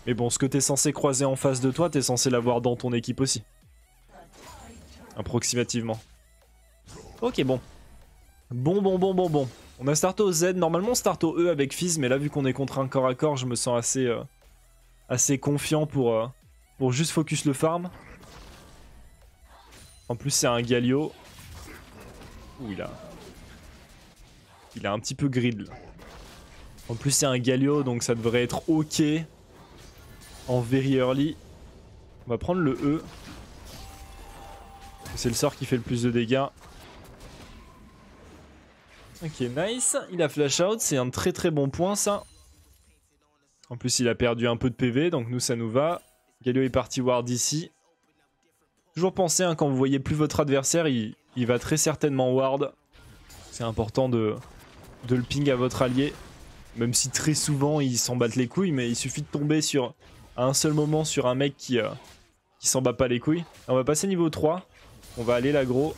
Mais bon, ce que t'es censé croiser en face de toi, t'es censé l'avoir dans ton équipe aussi. Approximativement. Ok, bon. Bon. On a starté au Z. Normalement, on start au E avec Fizz, mais là, vu qu'on est contre un corps à corps, je me sens assez confiant pour juste focus le farm. En plus, c'est un Galio. Ouh, il a un petit peu grid, là. En plus, c'est un Galio, donc ça devrait être ok. En very early. On va prendre le E. C'est le sort qui fait le plus de dégâts. Ok, nice. Il a flash out, c'est un très bon point, ça. En plus, il a perdu un peu de PV, donc nous, ça nous va. Galio est parti ward ici. Toujours pensez, hein, quand vous voyez plus votre adversaire, il va très certainement ward. C'est important de le ping à votre allié. Même si très souvent, ils s'en battent les couilles, mais il suffit de tomber à un seul moment sur un mec qui s'en bat pas les couilles. On va passer niveau 3. On va aller l'aggro.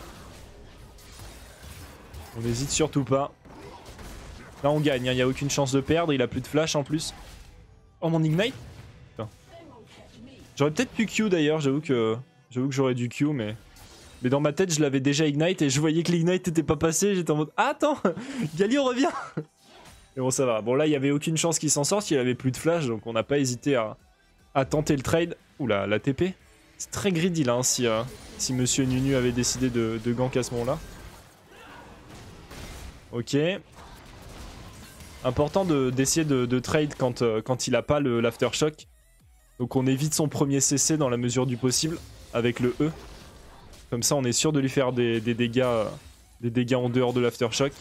On n'hésite surtout pas. Là, on gagne, il n'y a aucune chance de perdre. Il a plus de flash en plus. Oh, mon ignite. J'aurais peut-être pu Q d'ailleurs, j'avoue que j'aurais dû Q, mais dans ma tête, je l'avais déjà ignite et je voyais que l'ignite n'était pas passé. J'étais en mode ah, attends, Galio revient. Mais bon, ça va. Bon, là, il n'y avait aucune chance qu'il s'en sorte, il avait plus de flash, donc on n'a pas hésité à tenter le trade. Oula, la TP. C'est très greedy là, hein, si Monsieur Nunu avait décidé de gank à ce moment-là. Ok. Important d'essayer de trade quand il n'a pas l'aftershock. Donc on évite son premier CC dans la mesure du possible avec le E. Comme ça on est sûr de lui faire des dégâts en dehors de l'aftershock.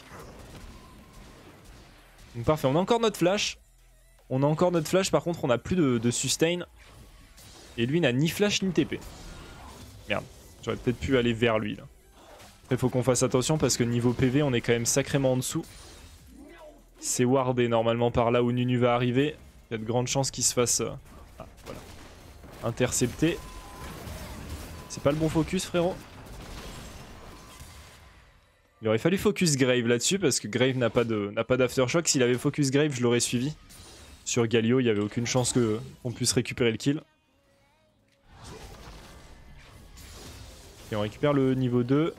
Donc parfait, on a encore notre flash. Par contre on n'a plus de sustain. Et lui n'a ni flash ni TP. Merde, j'aurais peut-être pu aller vers lui là. Après faut qu'on fasse attention parce que niveau PV on est quand même sacrément en dessous. C'est wardé normalement par là où Nunu va arriver. Il y a de grandes chances qu'il se fasse... voilà. Intercepté. C'est pas le bon focus, frérot. Il aurait fallu focus Grave là-dessus parce que Grave n'a pas d'aftershock. S'il avait focus Grave, je l'aurais suivi. Sur Galio, il n'y avait aucune chance qu'on puisse récupérer le kill. Et on récupère le niveau 2.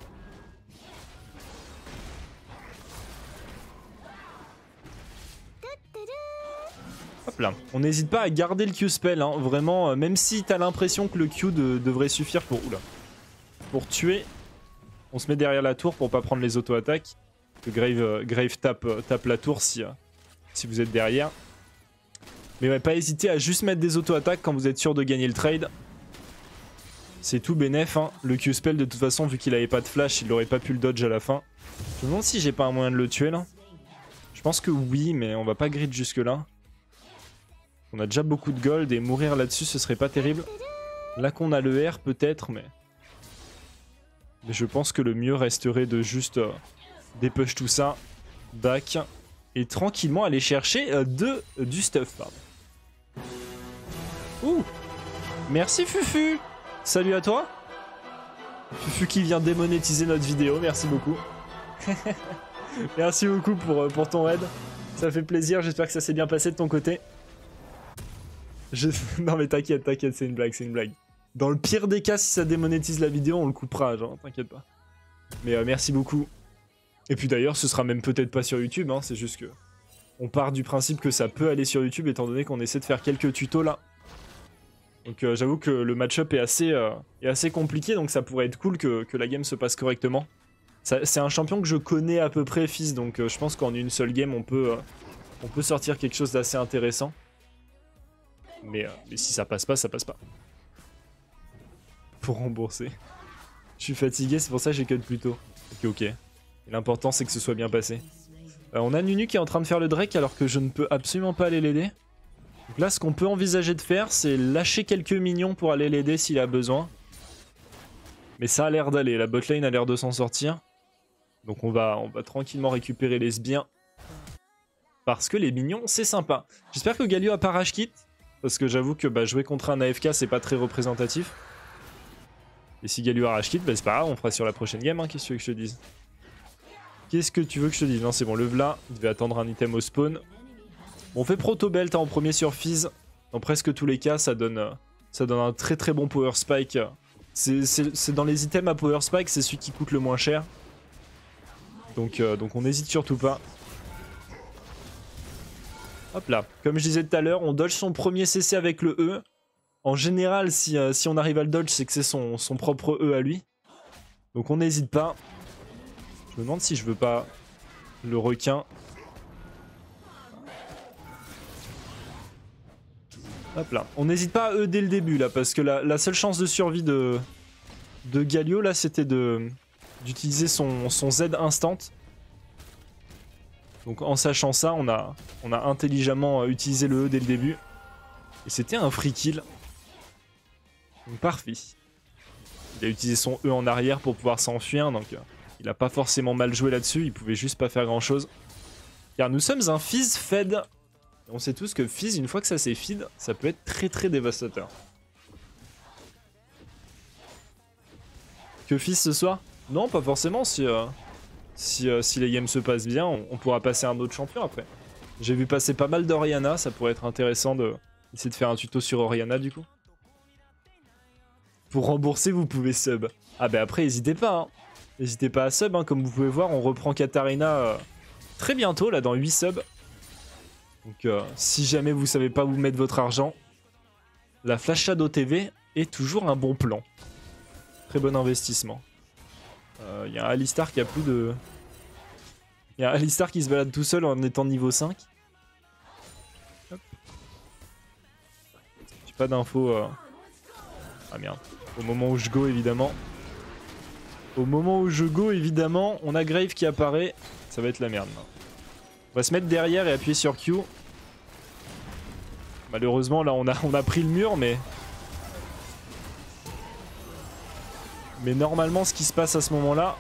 Hop là. On n'hésite pas à garder le Q-spell, hein. Vraiment, même si t'as l'impression que le Q devrait suffire pour tuer, on se met derrière la tour pour pas prendre les auto-attaques. Que Grave tape la tour si vous êtes derrière. Mais ouais, pas hésiter à juste mettre des auto-attaques quand vous êtes sûr de gagner le trade. C'est tout bénef, hein. Le Q-spell, de toute façon, vu qu'il avait pas de flash, il aurait pas pu le dodge à la fin. Je me demande si j'ai pas un moyen de le tuer là. Je pense que oui, mais on va pas grid jusque là. On a déjà beaucoup de gold et mourir là-dessus ce serait pas terrible. Là qu'on a le R peut-être, mais je pense que le mieux resterait de juste dépush tout ça, back, et tranquillement aller chercher du stuff. Pardon. Ouh, merci Fufu. Salut à toi. Fufu qui vient démonétiser notre vidéo, merci beaucoup. Merci beaucoup pour ton raid. Ça fait plaisir, j'espère que ça s'est bien passé de ton côté. Non mais t'inquiète, c'est une blague, Dans le pire des cas, si ça démonétise la vidéo, on le coupera, genre, t'inquiète pas. Mais merci beaucoup. Et puis d'ailleurs, ce sera même peut-être pas sur YouTube, hein, c'est juste que... On part du principe que ça peut aller sur YouTube, étant donné qu'on essaie de faire quelques tutos là. Donc j'avoue que le match-up est assez compliqué, donc ça pourrait être cool que la game se passe correctement. C'est un champion que je connais à peu près, Fizz, donc je pense qu'en une seule game, on peut sortir quelque chose d'assez intéressant. Mais si ça passe pas, ça passe pas. Pour rembourser. Je suis fatigué, c'est pour ça que j'ai cut plus tôt. Ok. L'important, c'est que ce soit bien passé. On a Nunu qui est en train de faire le Drake alors que je ne peux absolument pas aller l'aider. Donc là, ce qu'on peut envisager de faire, c'est lâcher quelques minions pour aller l'aider s'il a besoin. Mais ça a l'air d'aller, la botlane a l'air de s'en sortir. Donc on va tranquillement récupérer les sbiens. Parce que les minions, c'est sympa. J'espère que Galio a pas rage kit. Parce que j'avoue que jouer contre un AFK, c'est pas très représentatif. Et si Galio a rage kit, c'est pas grave, on fera sur la prochaine game, hein, qu'est-ce que tu veux que je te dise? Qu'est-ce que tu veux que je te dise? Non, c'est bon, le v'là, il devait attendre un item au spawn. Bon, on fait proto-belt en premier sur Fizz. Dans presque tous les cas, ça donne un très très bon power spike. C'est dans les items à power spike, c'est celui qui coûte le moins cher. Donc on n'hésite surtout pas. Hop là, comme je disais tout à l'heure, on dodge son premier CC avec le E. En général, si on arrive à le dodge, c'est que c'est son propre E à lui. Donc on n'hésite pas. Je me demande si je veux pas le requin. Hop là. On n'hésite pas à E dès le début là, parce que la seule chance de survie de Galio là, c'était d'utiliser son Z instant. Donc en sachant ça, on a intelligemment utilisé le E dès le début. Et c'était un free kill. Donc parfait. Il a utilisé son E en arrière pour pouvoir s'enfuir, donc il a pas forcément mal joué là-dessus, il pouvait juste pas faire grand-chose. Car nous sommes un Fizz fed. Et on sait tous que Fizz, une fois que ça s'est feed, ça peut être très très dévastateur. Que Fizz ce soir? Non, pas forcément, si les games se passent bien, on pourra passer un autre champion après. J'ai vu passer pas mal d'Oriana, ça pourrait être intéressant d'essayer de faire un tuto sur Oriana du coup. Pour rembourser, vous pouvez sub. Ah bah après, n'hésitez pas. Hein. N'hésitez pas à sub, hein. Comme vous pouvez voir, on reprend Katarina très bientôt, là, dans 8 subs. Donc si jamais vous savez pas où mettre votre argent, la Flash Shadow TV est toujours un bon plan. Très bon investissement. Il y a un Alistar qui a plus de... Il y a un Alistar qui se balade tout seul en étant niveau 5. J'ai pas d'infos... Ah merde. Au moment où je go, évidemment. Au moment où je go, évidemment, on a Grave qui apparaît. Ça va être la merde. On va se mettre derrière et appuyer sur Q. Malheureusement, là, on a pris le mur, mais... Mais normalement, ce qui se passe à ce moment-là,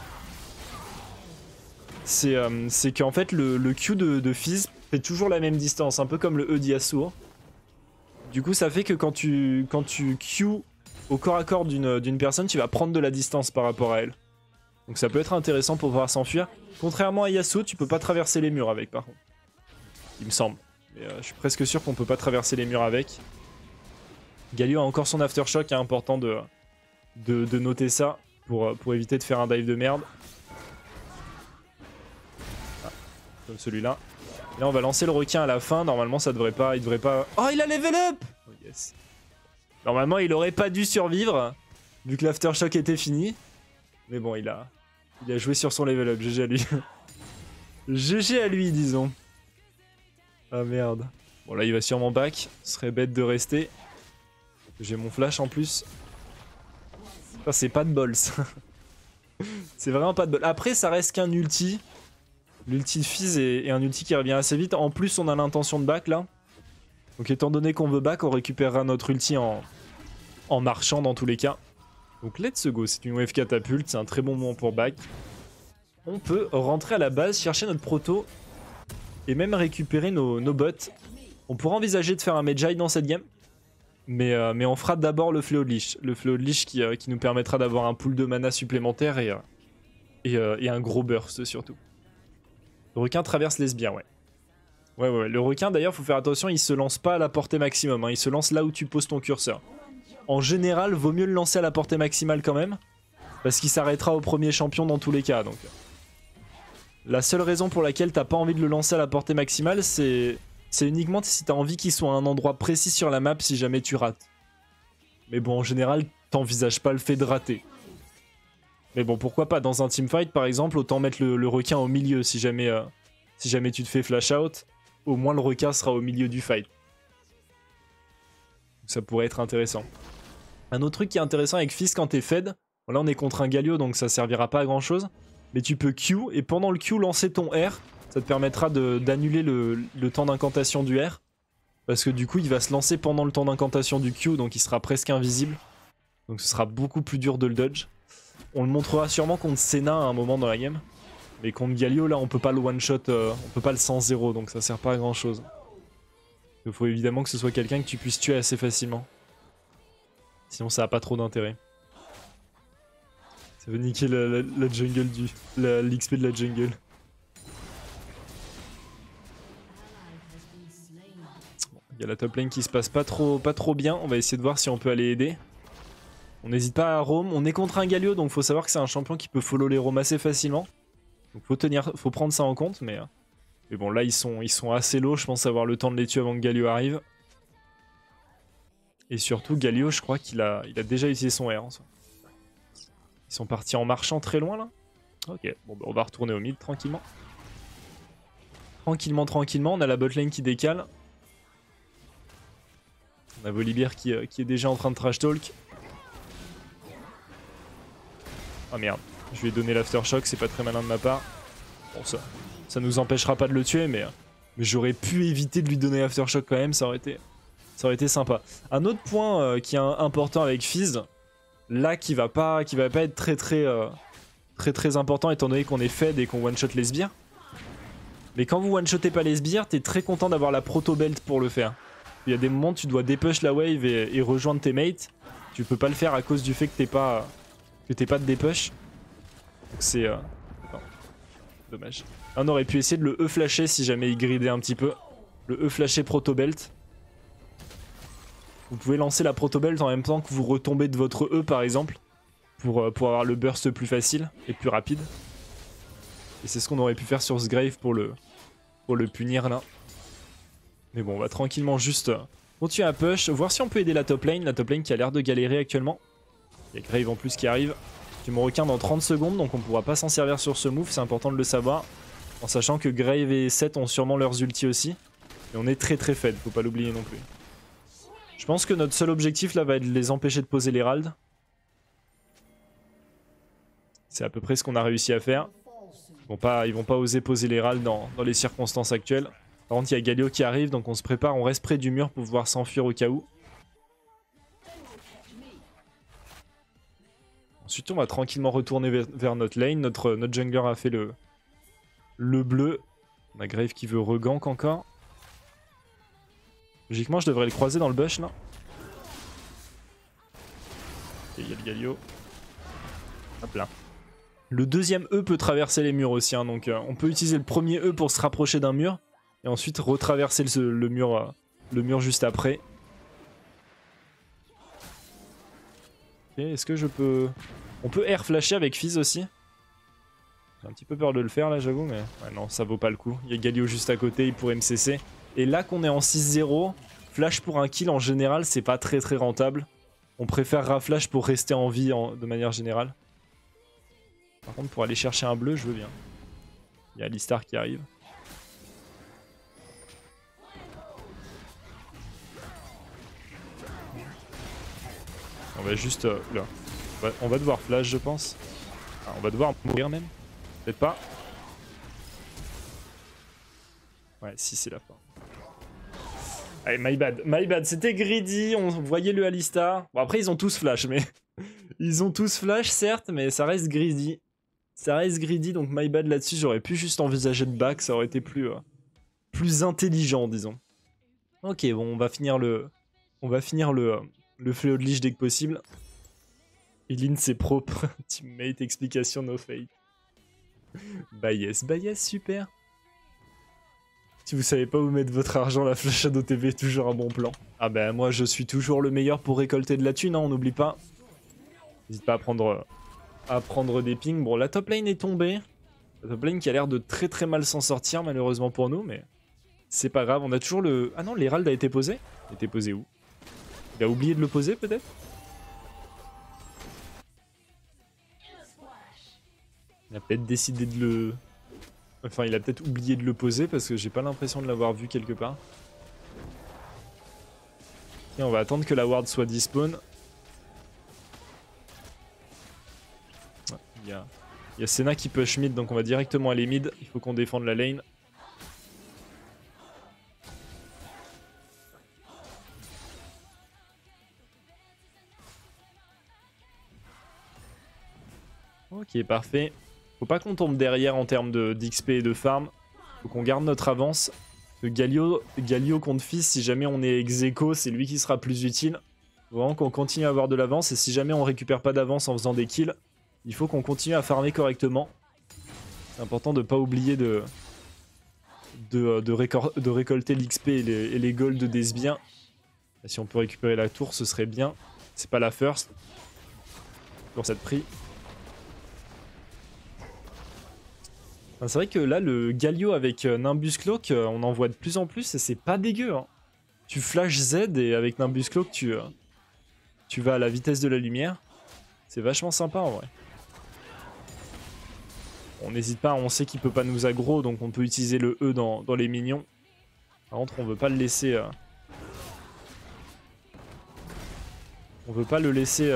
c'est qu'en fait, le Q de Fizz fait toujours la même distance, un peu comme le E d'Yasuo. Du coup, ça fait que quand tu Q au corps à corps d'une personne, tu vas prendre de la distance par rapport à elle. Donc ça peut être intéressant pour pouvoir s'enfuir. Contrairement à Yasuo, tu peux pas traverser les murs avec, par contre. Il me semble. Mais je suis presque sûr qu'on peut pas traverser les murs avec. Galio a encore son aftershock, hein, important de noter ça pour éviter de faire un dive de merde. Ah, comme celui-là. Là, on va lancer le requin à la fin. Normalement, ça devrait pas... Il devrait pas... Oh, il a level up! Oh, yes. Normalement, il aurait pas dû survivre, vu que l'aftershock était fini. Mais bon, il a joué sur son level up. GG à lui. GG à lui, disons. Ah, merde. Bon, là, il va sûrement back. Ce serait bête de rester. J'ai mon flash en plus. Ça, c'est pas de bol, ça. C'est vraiment pas de bol. Après, ça reste qu'un ulti. L'ulti de Fizz est un ulti qui revient assez vite. En plus, on a l'intention de back, là. Donc, étant donné qu'on veut back, on récupérera notre ulti en marchant, dans tous les cas. Donc, let's go. C'est une wave catapulte. C'est un très bon moment pour back. On peut rentrer à la base, chercher notre proto. Et même récupérer nos bots. On pourrait envisager de faire un Medjay dans cette game. Mais on fera d'abord le Fléau de Lich. Le Fléau de Lich qui nous permettra d'avoir un pool de mana supplémentaire et un gros burst surtout. Le requin traverse les sbires, ouais. Ouais. Le requin, d'ailleurs, faut faire attention, il se lance pas à la portée maximum. Hein. Il se lance là où tu poses ton curseur. En général, vaut mieux le lancer à la portée maximale quand même. Parce qu'il s'arrêtera au premier champion dans tous les cas. Donc, la seule raison pour laquelle t'as pas envie de le lancer à la portée maximale, c'est uniquement si t'as envie qu'il soit à un endroit précis sur la map si jamais tu rates. Mais bon, en général, t'envisages pas le fait de rater. Mais bon, pourquoi pas, dans un teamfight par exemple, autant mettre le requin au milieu si jamais tu te fais flash out, au moins le requin sera au milieu du fight. Donc ça pourrait être intéressant. Un autre truc qui est intéressant avec Fizz quand t'es fed, bon là on est contre un Galio donc ça servira pas à grand chose, mais tu peux Q et pendant le Q lancer ton R, ça te permettra d'annuler le temps d'incantation du R. Parce que du coup il va se lancer pendant le temps d'incantation du Q donc il sera presque invisible. Donc ce sera beaucoup plus dur de le dodge. On le montrera sûrement contre Senna à un moment dans la game. Mais contre Galio, là, on peut pas le one-shot, on peut pas le 100-0, donc ça sert pas à grand-chose. Il faut évidemment que ce soit quelqu'un que tu puisses tuer assez facilement. Sinon, ça a pas trop d'intérêt. Ça veut niquer la jungle l'XP de la jungle. Bon, Il y a la top lane qui se passe pas trop bien. On va essayer de voir si on peut aller aider. On n'hésite pas à roam. On est contre un Galio, donc faut savoir que c'est un champion qui peut follow les roams assez facilement. Donc faut prendre ça en compte, mais bon là ils sont assez low. Je pense avoir le temps de les tuer avant que Galio arrive. Et surtout Galio, je crois qu'il a déjà utilisé son R. Ils sont partis en marchant très loin là. Ok, bon bah, on va retourner au mid tranquillement. Tranquillement, on a la botlane qui décale. On a Volibear qui est déjà en train de trash talk. Ah merde, je lui ai donné l'aftershock, c'est pas très malin de ma part. Bon ça nous empêchera pas de le tuer, mais j'aurais pu éviter de lui donner l'aftershock quand même, ça aurait été sympa. Un autre point qui est important avec Fizz, là qui va pas être très important étant donné qu'on est fed et qu'on one-shot les sbires. Mais quand vous one-shotez pas les sbires, t'es très content d'avoir la proto-belt pour le faire. Il y a des moments où tu dois dépush la wave et rejoindre tes mates. Tu peux pas le faire à cause du fait que t'es pas de dépush. Donc c'est... dommage. Là, on aurait pu essayer de le E-flasher si jamais il gridait un petit peu. Le E-flasher proto-belt. Vous pouvez lancer la proto-belt en même temps que vous retombez de votre E par exemple. Pour avoir le burst plus facile et plus rapide. Et c'est ce qu'on aurait pu faire sur ce Grave pour le punir là. Mais bon, on va tranquillement juste continuer à push, voir si on peut aider la top lane qui a l'air de galérer actuellement. Il y a Grave en plus qui arrive. Tu me requins dans 30 secondes, donc on pourra pas s'en servir sur ce move, c'est important de le savoir. En sachant que Grave et Sett ont sûrement leurs ultis aussi. Et on est très fed, faut pas l'oublier non plus. Je pense que notre seul objectif là va être de les empêcher de poser l'Herald. C'est à peu près ce qu'on a réussi à faire. Ils vont pas oser poser l'Herald dans les circonstances actuelles. Par contre, il y a Galio qui arrive, donc on se prépare, on reste près du mur pour pouvoir s'enfuir au cas où. Ensuite, on va tranquillement retourner vers notre lane. Notre jungler a fait le bleu. On a Grave qui veut regank encore. Logiquement, je devrais le croiser dans le bush là. Et il y a le Galio. Hop là. Le deuxième E peut traverser les murs aussi, hein, donc on peut utiliser le premier E pour se rapprocher d'un mur et ensuite retraverser le mur juste après. Ok, est-ce que je peux... On peut air flasher avec Fizz aussi. J'ai un petit peu peur de le faire là, j'avoue, mais ouais, non, ça vaut pas le coup. Il y a Galio juste à côté, il pourrait me cesser. Et là qu'on est en 6-0, flash pour un kill en général, c'est pas très rentable. On préfère raflash pour rester en vie de manière générale. Par contre, pour aller chercher un bleu, je veux bien. Il y a Alistar qui arrive. On va juste... là. On va devoir flash, je pense. Ah, on va devoir mourir même. Peut-être pas. Ouais, si, c'est la fin. Allez, my bad. C'était greedy, on voyait le Alistar. Bon, après, ils ont tous flash, mais... Ils ont tous flash, certes, mais ça reste greedy. Ça reste greedy, donc my bad là-dessus. J'aurais pu juste envisager de back, ça aurait été plus intelligent, disons. Ok, bon, on va finir le fléau de liche dès que possible. Eileen, c'est propre. Teammate, explication, no fate. Bah yes, super. Si vous savez pas où mettre votre argent, la Flash Shadow TV est toujours un bon plan. Ah bah moi je suis toujours le meilleur pour récolter de la thune, hein, on n'oublie pas. N'hésite pas à prendre des pings. Bon, la top lane est tombée. La top lane qui a l'air de très mal s'en sortir malheureusement pour nous, mais c'est pas grave. On a toujours le... Ah non, l'Herald a été posé. Il était posé où? Il a oublié de le poser peut-être? Il a peut-être décidé de le... Enfin, il a peut-être oublié de le poser parce que j'ai pas l'impression de l'avoir vu quelque part. Et on va attendre que la ward soit despawn. Il y a Senna qui push mid, donc on va directement aller mid. Il faut qu'on défende la lane. Ok, parfait. Faut pas qu'on tombe derrière en termes d'XP et de farm. Faut qu'on garde notre avance. Galio contre Fizz, si jamais on est ex-aequo, c'est lui qui sera plus utile. Faut vraiment qu'on continue à avoir de l'avance. Et si jamais on récupère pas d'avance en faisant des kills, il faut qu'on continue à farmer correctement. C'est important de pas oublier de de récolter l'XP et les golds des sbires. Si on peut récupérer la tour, ce serait bien. C'est pas la first. Pour cette prix. Enfin, c'est vrai que là, le Galio avec Nimbus Cloak, on en voit de plus en plus et c'est pas dégueu. Hein. Tu flash Z et avec Nimbus Cloak, tu vas à la vitesse de la lumière. C'est vachement sympa en vrai. On n'hésite pas, on sait qu'il peut pas nous aggro, donc on peut utiliser le E dans les minions. Par contre, on veut pas le laisser... on veut pas le laisser...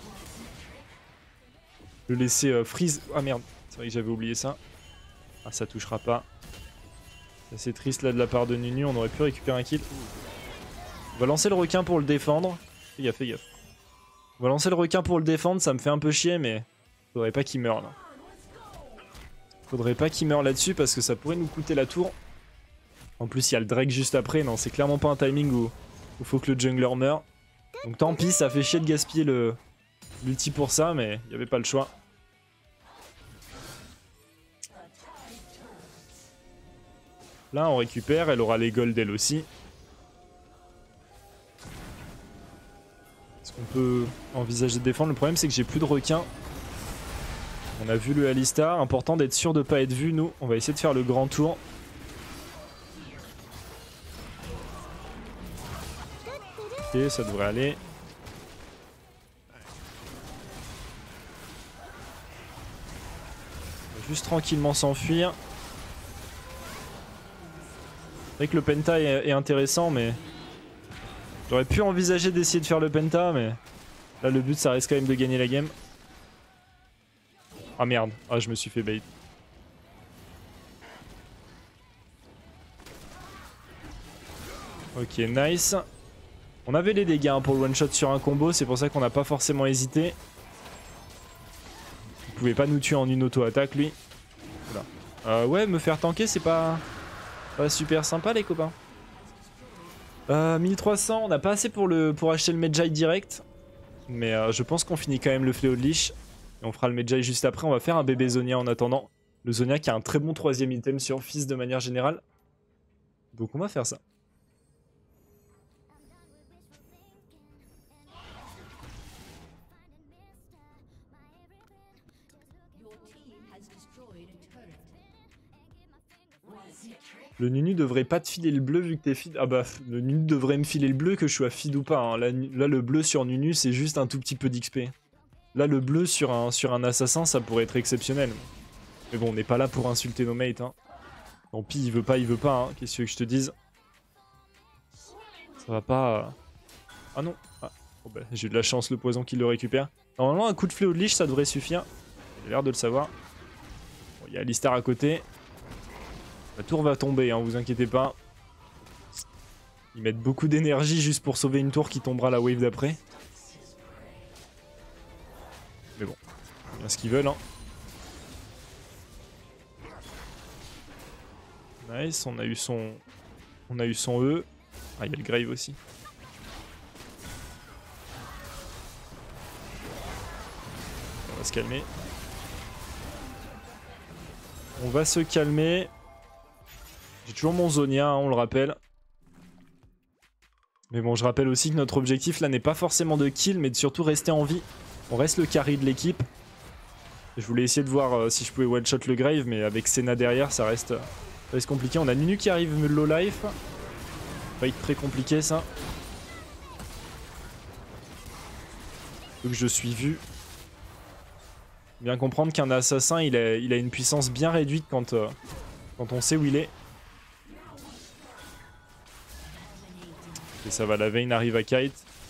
freeze... Ah merde, c'est vrai que j'avais oublié ça. Ah, ça touchera pas. C'est assez triste là de la part de Nunu, on aurait pu récupérer un kill. On va lancer le requin pour le défendre. Fais gaffe, fais gaffe. On va lancer le requin pour le défendre, ça me fait un peu chier, mais faudrait pas qu'il meure là. Faudrait pas qu'il meure là-dessus parce que ça pourrait nous coûter la tour. En plus, il y a le Drake juste après. Non, c'est clairement pas un timing où faut que le jungler meure. Donc tant pis, ça fait chier de gaspiller l'ulti pour ça, mais il n'y avait pas le choix. Là, on récupère. Elle aura les golds elle aussi. Est-ce qu'on peut envisager de défendre? Le problème, c'est que j'ai plus de requins. On a vu le Alistar. Important d'être sûr de pas être vu, nous. On va essayer de faire le grand tour. Ok, ça devrait aller. On va juste tranquillement s'enfuir. C'est vrai que le penta est intéressant, mais... J'aurais pu envisager d'essayer de faire le penta, mais... Là, le but, ça reste quand même de gagner la game. Ah merde, ah je me suis fait bait. Ok, nice. On avait les dégâts hein, pour le one shot sur un combo, c'est pour ça qu'on n'a pas forcément hésité. Il pouvait pas nous tuer en une auto-attaque lui. Voilà. Ouais, me faire tanker c'est pas super sympa les copains. 1300, on n'a pas assez pour acheter le Medjay direct. Mais je pense qu'on finit quand même le fléau de Lich. Et on fera le Medjay juste après, on va faire un bébé Zonia en attendant. Le Zonia qui a un très bon 3ème item sur Fizz de manière générale. Donc on va faire ça. Le Nunu devrait pas te filer le bleu vu que t'es feed. Ah bah, le Nunu devrait me filer le bleu que je sois feed ou pas. Hein. Là, le bleu sur Nunu, c'est juste un tout petit peu d'XP. Là, le bleu sur un assassin, ça pourrait être exceptionnel. Mais bon, on n'est pas là pour insulter nos mates. Hein. Tant pis, il veut pas. Hein. Qu'est-ce que tu veux que je te dise? Ça va pas... Ah non. Ah. Oh bah, j'ai eu de la chance, le poison qui le récupère. Normalement, un coup de fléau de Lich, ça devrait suffire. J'ai l'air de le savoir. Bon, il y a Alistar à côté. La tour va tomber, hein, vous inquiétez pas. Ils mettent beaucoup d'énergie juste pour sauver une tour qui tombera la wave d'après. Mais bon, c'est bien ce qu'ils veulent. Hein. Nice, on a eu son E. Ah, il y a le Grave aussi. On va se calmer. On va se calmer. J'ai toujours mon Zonia, hein, on le rappelle. Mais bon, je rappelle aussi que notre objectif là n'est pas forcément de kill, mais de surtout rester en vie. On reste le carry de l'équipe. Je voulais essayer de voir si je pouvais one-shot le Grave, mais avec Senna derrière, ça reste compliqué. On a Nunu qui arrive low life. Ça va être très compliqué ça. Faut que je suis vu. Bien comprendre qu'un assassin, il a une puissance bien réduite quand on sait où il est. Et ça va, la Vayne arrive à kite.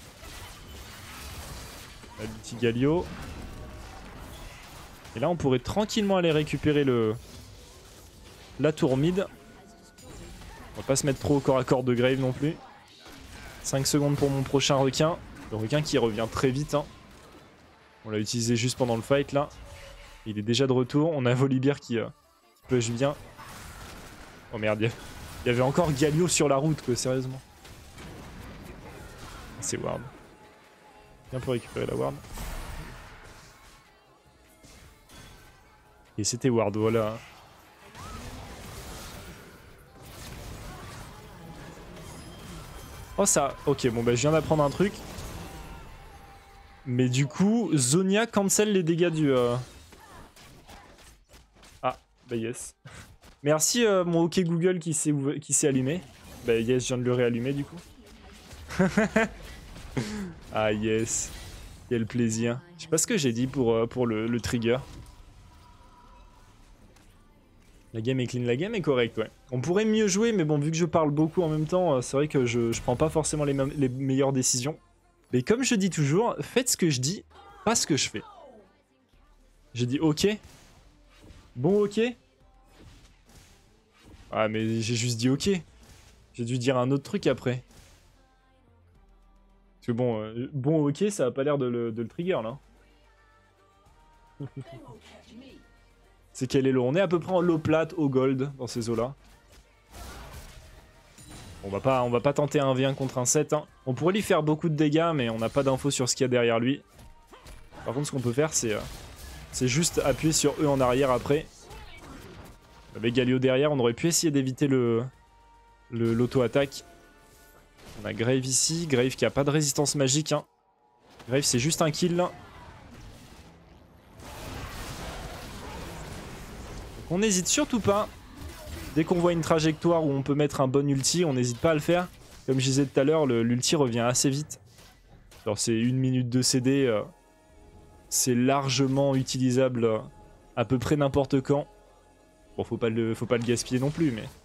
La Lutti Galio. Et là, on pourrait tranquillement aller récupérer la tour mid. On va pas se mettre trop au corps à corps de Grave non plus. 5 secondes pour mon prochain requin. Le requin qui revient très vite. Hein. On l'a utilisé juste pendant le fight là. Il est déjà de retour. On a Volibear qui push bien. Oh merde, il y avait encore Galio sur la route, quoi, sérieusement. C'est ward. Bien pour récupérer la ward. Et c'était ward, voilà. crois ça... Ok, bon bah je viens d'apprendre un truc. Mais du coup, Zonia cancel les dégâts du... Ah, bah yes. Merci mon OK Google qui s'est allumé. Bah yes, je viens de le réallumer du coup. Ah yes. Quel plaisir. Je sais pas ce que j'ai dit pour le trigger. La game est clean, la game est correcte, ouais. On pourrait mieux jouer, mais bon, vu que je parle beaucoup en même temps, c'est vrai que je prends pas forcément les meilleures décisions. Mais comme je dis toujours, faites ce que je dis, pas ce que je fais. J'ai dit ok. Bon ok. Ah mais j'ai juste dit ok. J'ai dû dire un autre truc après. Parce que bon, bon ok, ça a pas l'air de le trigger là. C'est quel est l'eau? On est à peu près en low plate, au gold, dans ces eaux-là. On va pas tenter un V1 contre un 7. Hein. On pourrait lui faire beaucoup de dégâts, mais on n'a pas d'infos sur ce qu'il y a derrière lui. Par contre, ce qu'on peut faire, c'est juste appuyer sur E en arrière après. Avec Galio derrière, on aurait pu essayer d'éviter l'auto-attaque. On a Grave ici. Grave qui a pas de résistance magique. Hein. Grave, c'est juste un kill. Là. On n'hésite surtout pas. Dès qu'on voit une trajectoire où on peut mettre un bon ulti, on n'hésite pas à le faire. Comme je disais tout à l'heure, l'ulti revient assez vite. Alors c'est 1 minute de CD. C'est largement utilisable à peu près n'importe quand. Bon, faut pas le gaspiller non plus, mais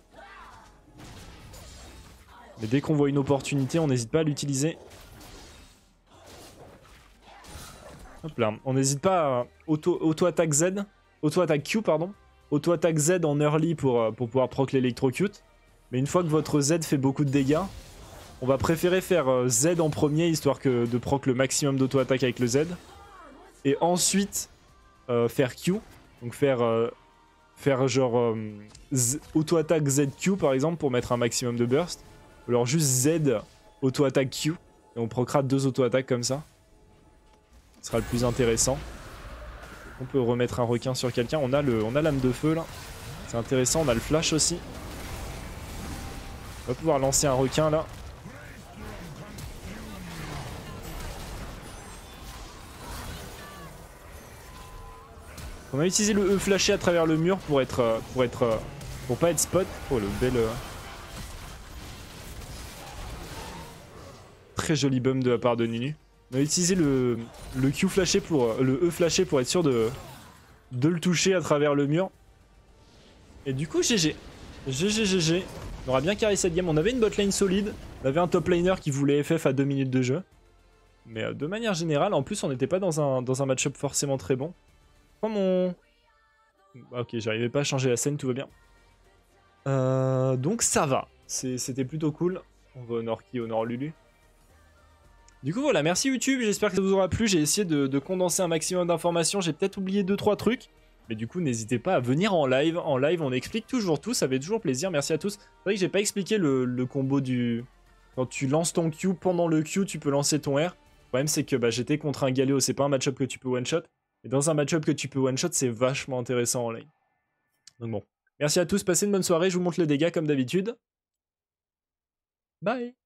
dès qu'on voit une opportunité, on n'hésite pas à l'utiliser. Hop là, on n'hésite pas à auto-attaque Z, auto-attaque Q, pardon. Auto-attaque Z en early pour pouvoir proc l'électrocute. Mais une fois que votre Z fait beaucoup de dégâts, on va préférer faire Z en premier, histoire de proc le maximum d'auto-attaque avec le Z. Et ensuite, faire Q. Donc faire genre auto-attaque ZQ par exemple pour mettre un maximum de burst. Ou alors juste Z auto-attaque Q. Et on procra 2 auto-attaques comme ça. Ce sera le plus intéressant. On peut remettre un requin sur quelqu'un. On a l'âme de feu là. C'est intéressant. On a le flash aussi. On va pouvoir lancer un requin là. On a utilisé le E flashé à travers le mur pour pas être spot. Oh le bel... Très joli bum de la part de Nunu. On a utilisé le Q flashé le E flashé pour être sûr de le toucher à travers le mur. Et du coup GG. GG. On aura bien carré cette game. On avait une botlane solide. On avait un top laner qui voulait FF à 2 minutes de jeu. Mais de manière générale, en plus on n'était pas dans un match-up forcément très bon. Comme ok, j'arrivais pas à changer la scène, tout va bien. Donc ça va. C'était plutôt cool. On va au nord qui, au nord Lulu. Du coup voilà, merci YouTube, j'espère que ça vous aura plu. J'ai essayé de condenser un maximum d'informations. J'ai peut-être oublié 2-3 trucs. Mais du coup, n'hésitez pas à venir en live. En live, on explique toujours tout, ça fait toujours plaisir. Merci à tous. C'est vrai que j'ai pas expliqué le combo du... Quand tu lances ton Q, pendant le Q, tu peux lancer ton R. Le problème, c'est que j'étais contre un Galio, c'est pas un match-up que tu peux one-shot. Et dans un match-up que tu peux one-shot, c'est vachement intéressant en live. Donc bon. Merci à tous, passez une bonne soirée. Je vous montre les dégâts comme d'habitude. Bye!